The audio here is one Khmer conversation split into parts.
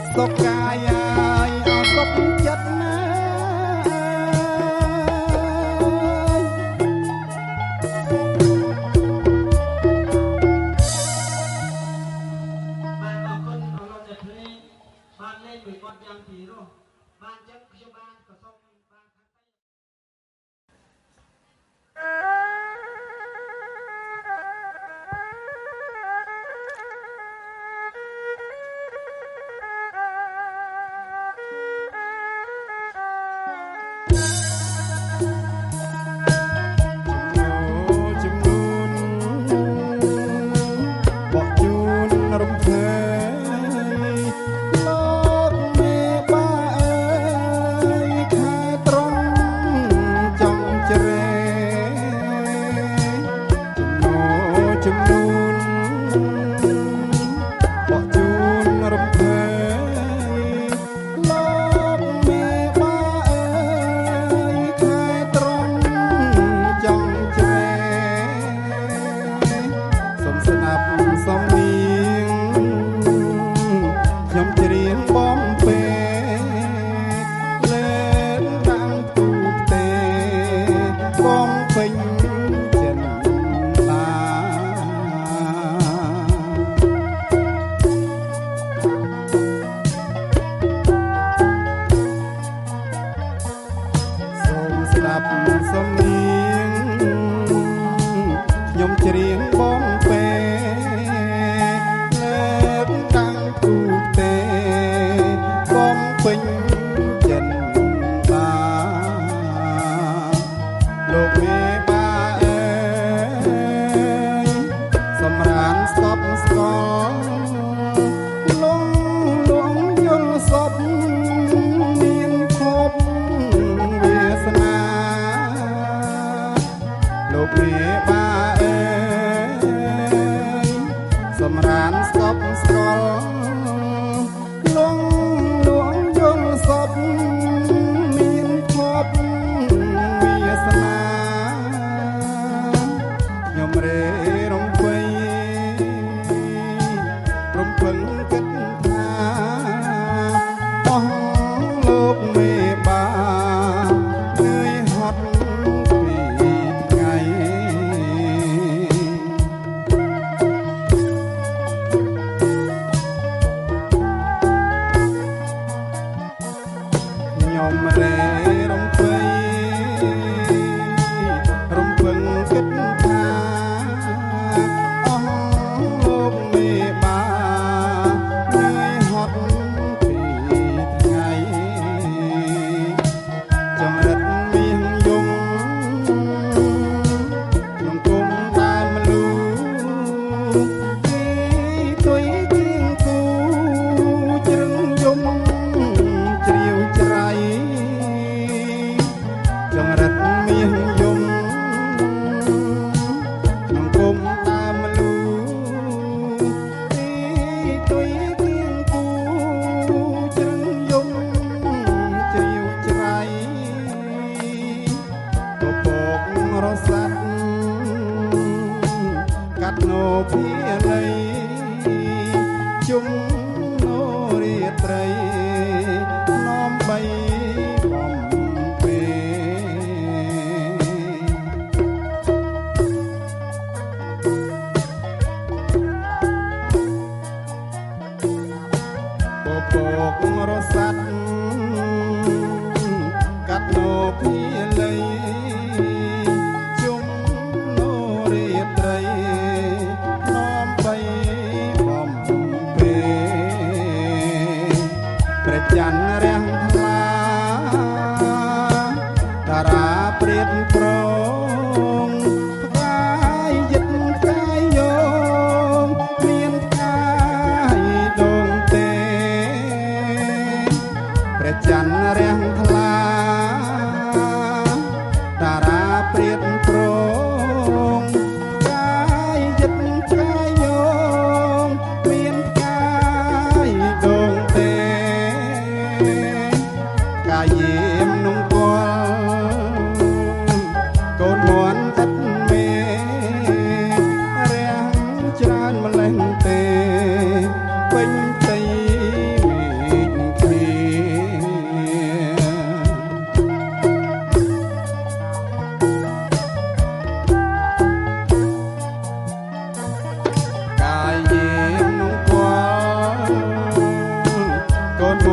សុខកាយឲ្យសុខចិត្តណា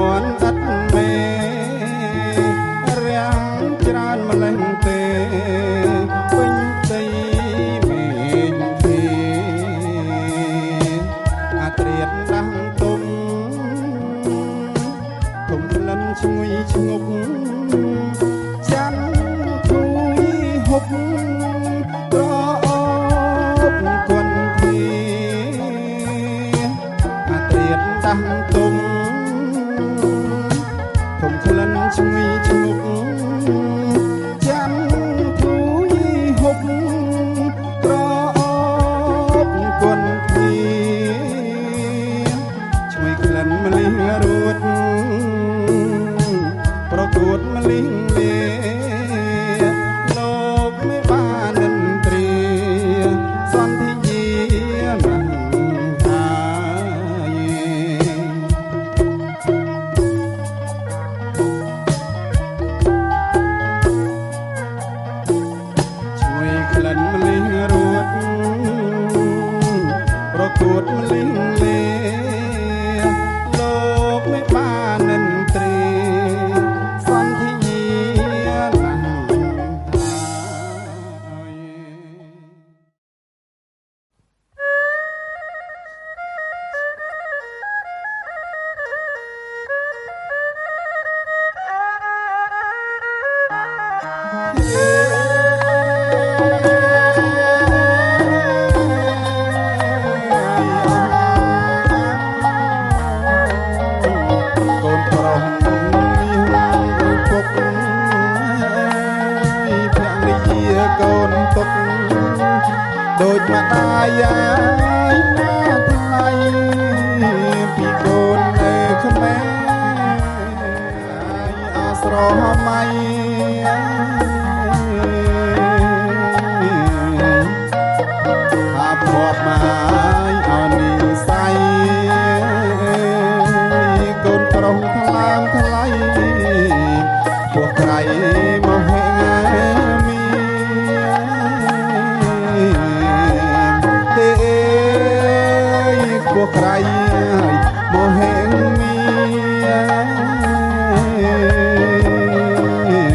នអត់មេរាំងច្រើនម្លេះទេពេញដីមានទេអាត្រៀតដាំទុំទុំក្លិនឈ្ងុយឈ្ងុកចាំធូយហុកត្រអូបគន់ទីអាត្រៀតដាំទុំទុំក្លិនឈ្ងុយឈ្ងុកចាំធូយហុកត្រអូបគន់ទីឈ្ងុយក្លិនម្លិះរួតប្រកួតម្លិះលេលោកไม่บ้านดนตรีสอนที่เยี่ยมหายช่วยคลันมลิงรูดประกวดมลิงเลโลกไม่บ้านดนตรีสอนที่เยี่ยมหาย កូនប្រុសមានពុកភរិយាកូនទុកដូចម្ដាយយាយណាថ្លៃពីកូននៅខ្មែរអស្រមៃអាភ័ព្វមកអនិស័យកូនប្រុសថ្លើមថ្លៃពួកក្រៃមកហេមីទេពួកក្រៃមកហេមី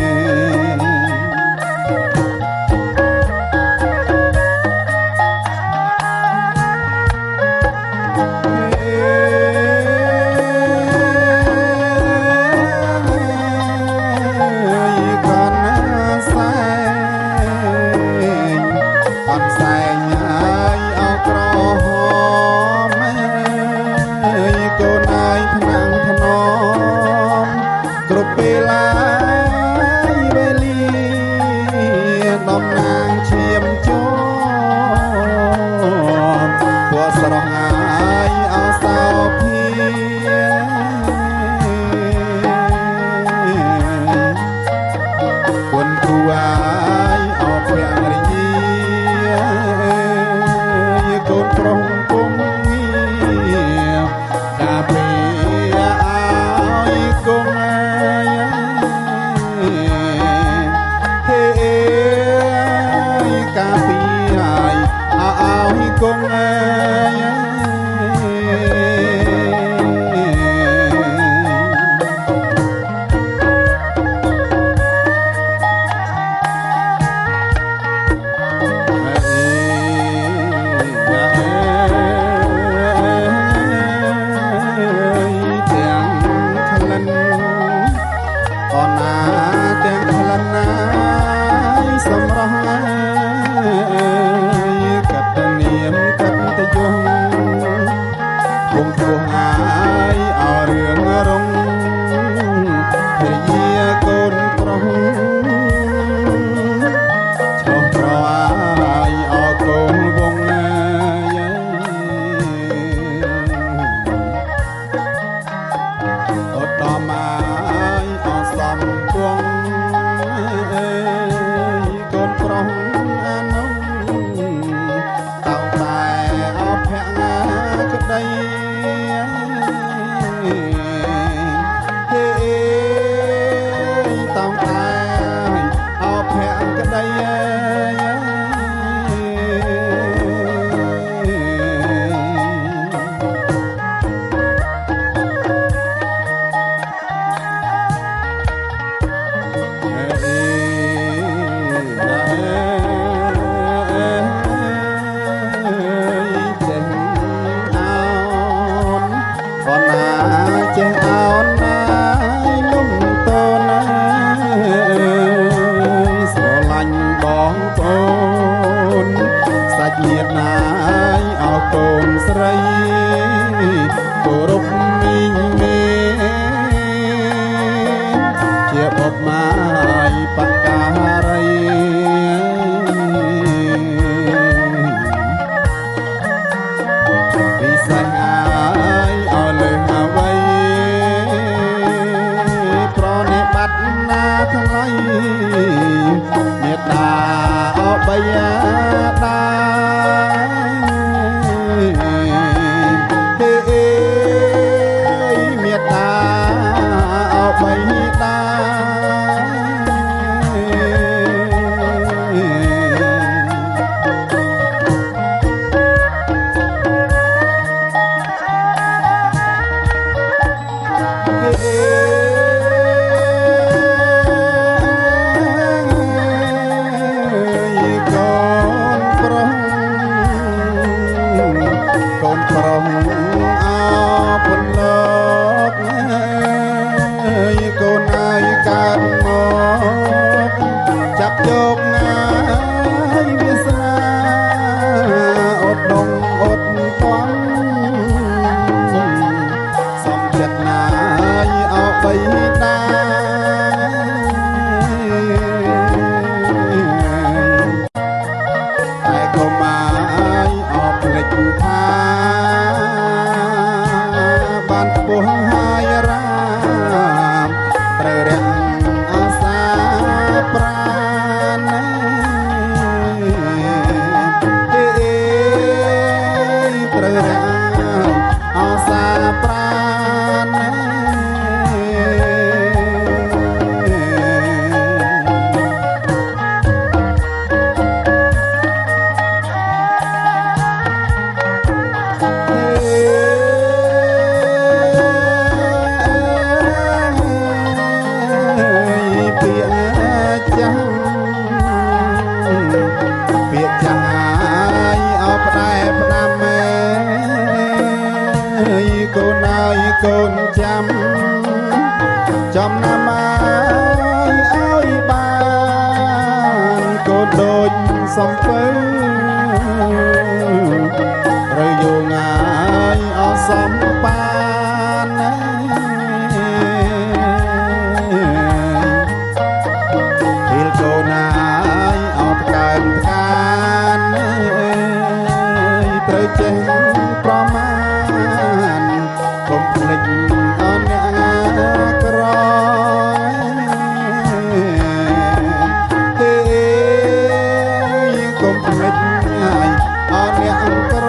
មេត្តាអបយាដាមេត្តាអបយាដាចាប់យកងាយវាសនាអត់ដងអត់ផងសំចិត្តណាយអបៃតាតែក៏មកអបភ្លេចថាបានពោះហើយរាមត្រូវរាំងអាសាប្រាកូនចាំណាំឲ្យបានកូនដូចសំពៅឬយោងាយអសំបានពេលកូនណាយអបកើនកានត្រូវចេះប្រមាណកុំភ្លេចអនអ្នកក្រកុំភ្លេចអនអ្នកក្រ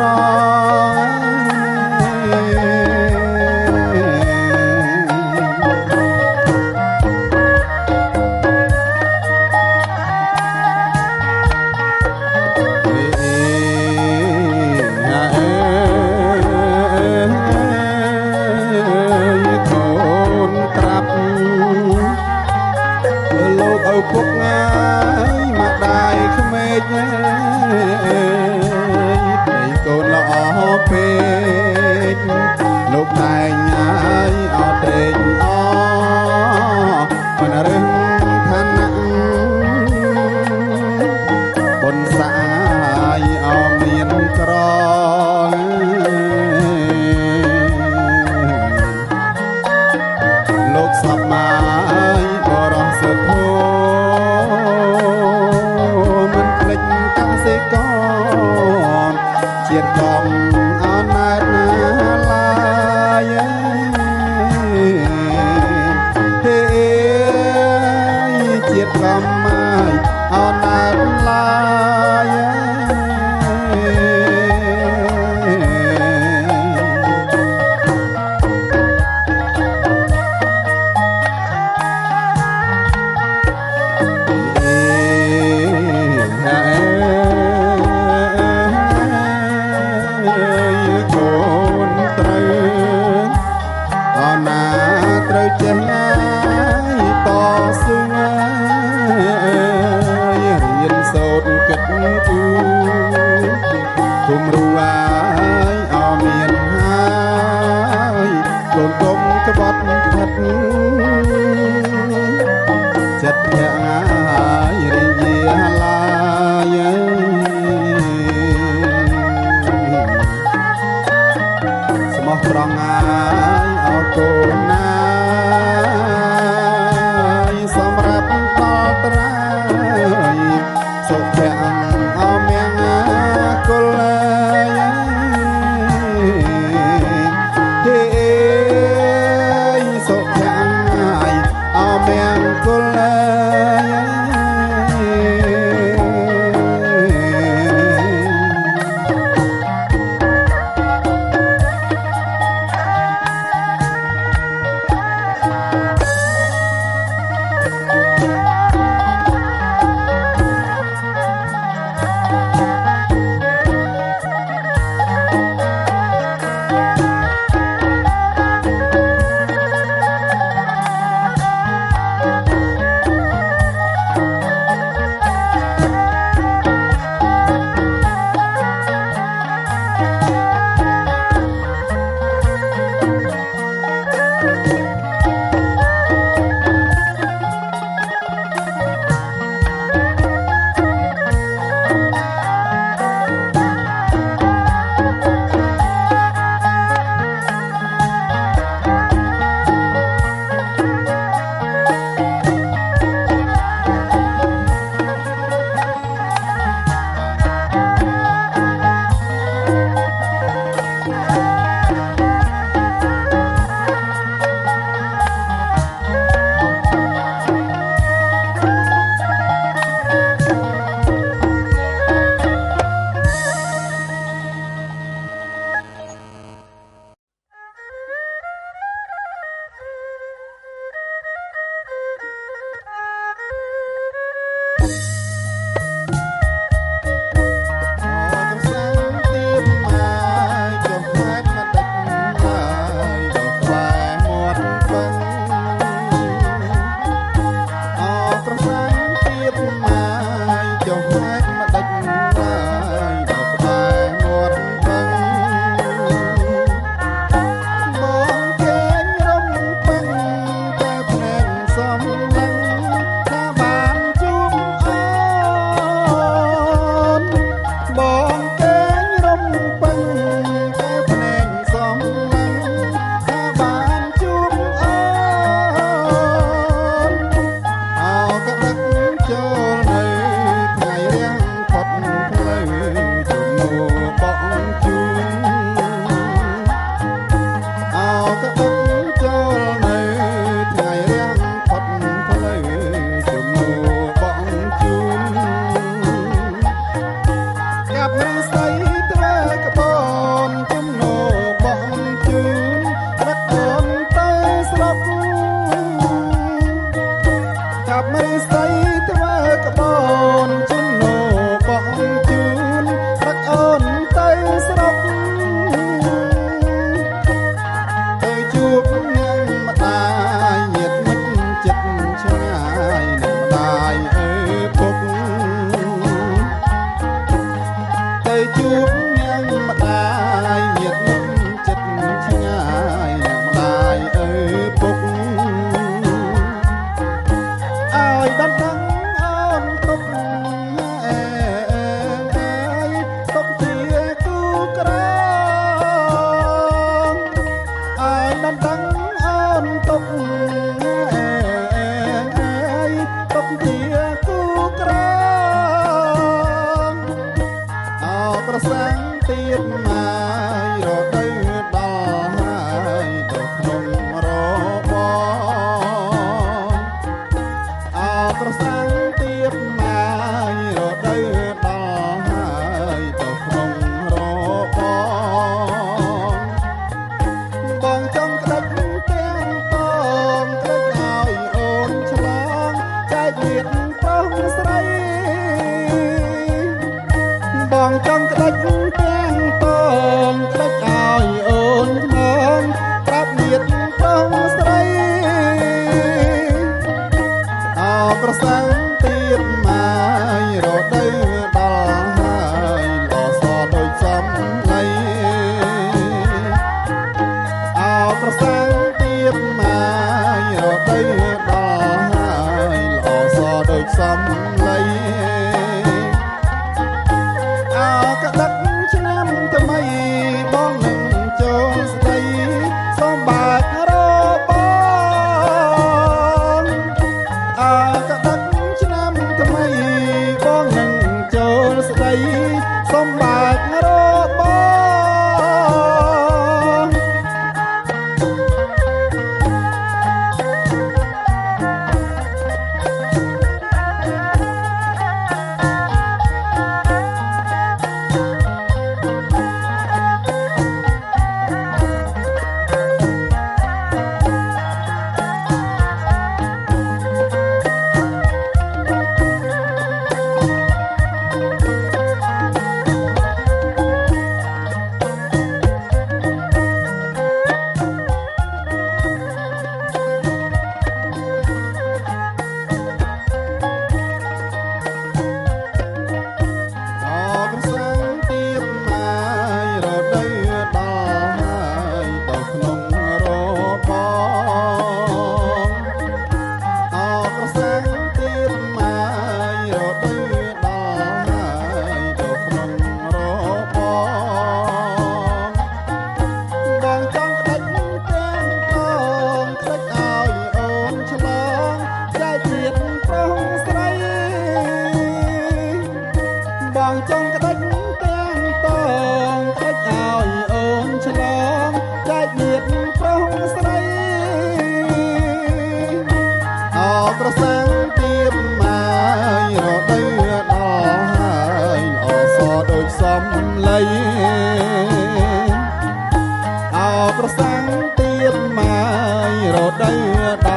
ពុកងាយមកដាយក្មេកព្រៃកូនល្អពេកលោកតែងហើយអត់ត្រេកអមិនរឹងឋានៈបុនសាយអមានក្រលោកសពមកបរោះសុធជាតិកំអណាតណាឡាយជាតិកំមកអណាតឡាយត្រូវចេះណាយតស៊ូរៀនសូត្រគិតគូគុំរួយអមានហើយកូនកុំក្បត់ផិតចិត្តញាយរីយាឡាយស្មោះត្រង់ហើយអរគុណណាសម្រាប់តត្រៃសុភ័ក្រអមយ៉ាងគុលទេសុភ័ក្រកទុកជាគូក្រអោប្រសាំងទៀតម៉ាយរដូវដល់ហើយទៅក្នុងរបអោប្រសាំងទៀតម៉ាយរដូវដល់ហើយទៅក្នុងរបបងចង់ក្តិចទាំងតងក្តិចឲ្យអូនឆ្លងចែកទៀតប្រុសស្រីបងចង់ក្តិចទាំងតងក្តិចឲ្យអូនឆ្លងប្រាប់ទៀតប្រុសស្រីអោប្រសាំងទៀតម៉ាយរដូវដល់ហើយល្អសដូចសំឡីអោប្រសាំងទៀតម៉ាយរដូវដល់ហើយល្អសដូចសំឡីអោក្តិចឆ្នាំថ្មីបងនឹងចូលស្ដីសូមបើករបងអោក្តិចឆ្នាំថ្មីបងនឹងចូលស្ដីសូមបើករបងបងចង់ក្តិចទាំងតងក្តិចឲ្យអូនឆ្លងចែកទៀតប្រុសស្រីអោប្រសាំងទៀតម៉ាយរដូវដល់ហើយល្អសដូចសំឡីអោប្រសាំងទៀតម៉ាយរដូវ